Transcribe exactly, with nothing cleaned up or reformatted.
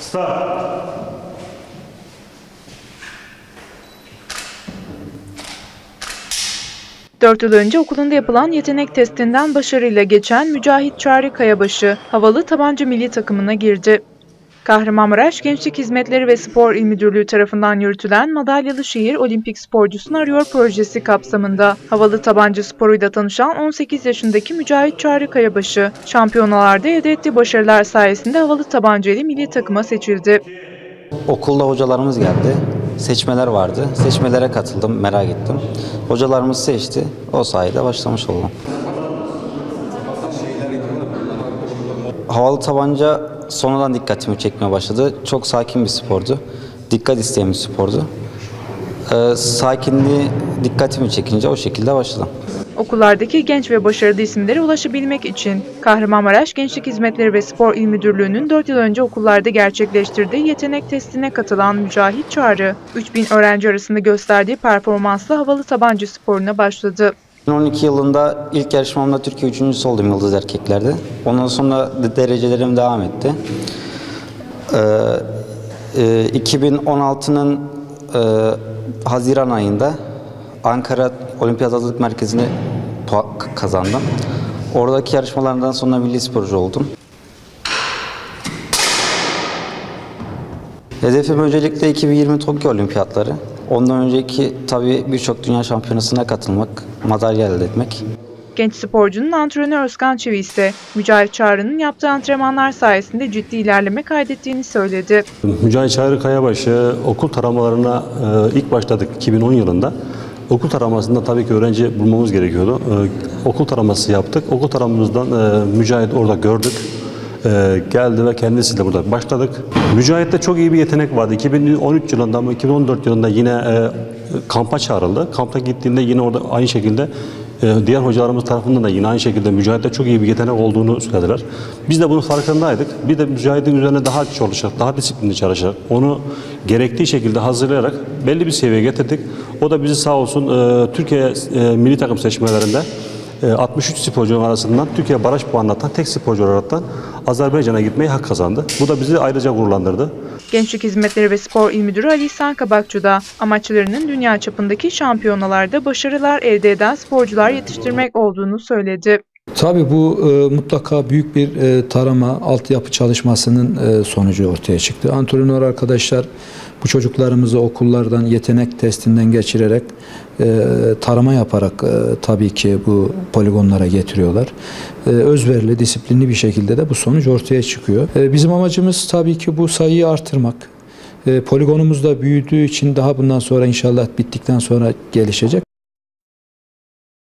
Start. Dört yıl önce okulunda yapılan yetenek testinden başarıyla geçen Mücahit Çağrı Kayabaşı, havalı tabanca milli takımına girdi. Kahramanmaraş Gençlik Hizmetleri ve Spor İl Müdürlüğü tarafından yürütülen Madalyalı Şehir Olimpik Sporcusunu Arıyor projesi kapsamında havalı tabanca sporuyla tanışan on sekiz yaşındaki Mücahit Çağrı Kayabaşı, şampiyonalarda elde ettiği başarılar sayesinde havalı tabanca ile milli takıma seçildi. Okulda hocalarımız geldi. Seçmeler vardı. Seçmelere katıldım, merak ettim. Hocalarımız seçti. O sayede başlamış oldum. Havalı tabanca sonradan dikkatimi çekmeye başladı. Çok sakin bir spordu. Dikkat isteyen bir spordu. Ee, sakinliği dikkatimi çekince o şekilde başladım. Okullardaki genç ve başarılı isimlere ulaşabilmek için Kahramanmaraş Gençlik Hizmetleri ve Spor İl Müdürlüğü'nün dört yıl önce okullarda gerçekleştirdiği yetenek testine katılan Mücahit Çağrı, üç bin öğrenci arasında gösterdiği performansla havalı tabanca sporuna başladı. iki bin on iki yılında ilk yarışmamda Türkiye üçüncüsü oldum Yıldız Erkekler'de. Ondan sonra derecelerim devam etti. Ee, e, iki bin on altının e, Haziran ayında Ankara Olimpiyat Hazırlık Merkezi'ne kazandım. Oradaki yarışmalardan sonra milli sporcu oldum. Hedefim öncelikle iki bin yirmi Tokyo Olimpiyatları. Ondan önceki tabii birçok dünya şampiyonasına katılmak, madalya elde etmek. Genç sporcunun antrenörü Özkan Çevi ise Mücahit Çağrı'nın yaptığı antrenmanlar sayesinde ciddi ilerleme kaydettiğini söyledi. Mücahit Çağrı Kayabaşı okul taramalarına e, ilk başladık iki bin on yılında. Okul taramasında tabii ki öğrenci bulmamız gerekiyordu. E, okul taraması yaptık. Okul taramamızdan e, Mücahit orada gördük. E, geldi ve kendisiyle burada başladık. Mücahit'te çok iyi bir yetenek vardı. iki bin on üç yılında ama iki bin on dört yılında yine e, kampa çağrıldı. Kampa gittiğinde yine orada aynı şekilde e, diğer hocalarımız tarafından da yine aynı şekilde Mücahit'te çok iyi bir yetenek olduğunu söylediler. Biz de bunun farkındaydık. Bir de Mücahit'in üzerine daha çalışarak, daha disiplinli çalışarak, onu gerektiği şekilde hazırlayarak belli bir seviyeye getirdik. O da bizi sağ olsun e, Türkiye e, milli takım seçmelerinde altmış üç sporcunun arasından Türkiye baraj puanı atan tek sporcu olaraktan Azerbaycan'a gitmeyi hak kazandı. Bu da bizi ayrıca gururlandırdı. Gençlik Hizmetleri ve Spor İl Müdürü Ali İhsan Kabakçı da amaçlarının dünya çapındaki şampiyonalarda başarılar elde eden sporcular yetiştirmek olduğunu söyledi. Tabii bu e, mutlaka büyük bir e, tarama, altyapı çalışmasının e, sonucu ortaya çıktı. Antrenör arkadaşlar bu çocuklarımızı okullardan yetenek testinden geçirerek e, tarama yaparak e, tabii ki bu poligonlara getiriyorlar. E, özverili, disiplinli bir şekilde de bu sonuç ortaya çıkıyor. E, bizim amacımız tabii ki bu sayıyı artırmak. E, poligonumuz da büyüdüğü için daha bundan sonra inşallah bittikten sonra gelişecek.